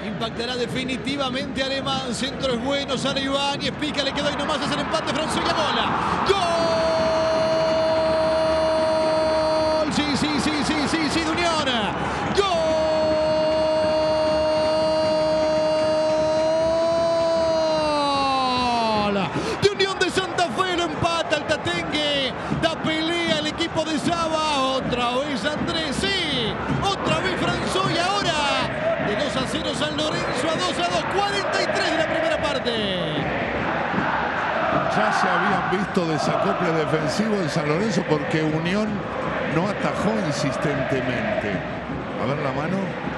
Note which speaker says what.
Speaker 1: Impactará definitivamente Alemán. Centro es bueno, sale Ibáñez, pica, le quedó ahí nomás, es el empate, Franzoya, bola. ¡Gol! Sí, de Unión. ¡Gol! De Unión de Santa Fe, lo empata el Tatengue. Da pelea el equipo de Saba. Otra vez Andrés, sí. Otra vez Franzoya, ahora. De 2-0 San Lorenzo a 2-2, 43 de la primera parte.
Speaker 2: Ya se habían visto desacoples defensivos de San Lorenzo porque Unión no atajó insistentemente. A ver la mano.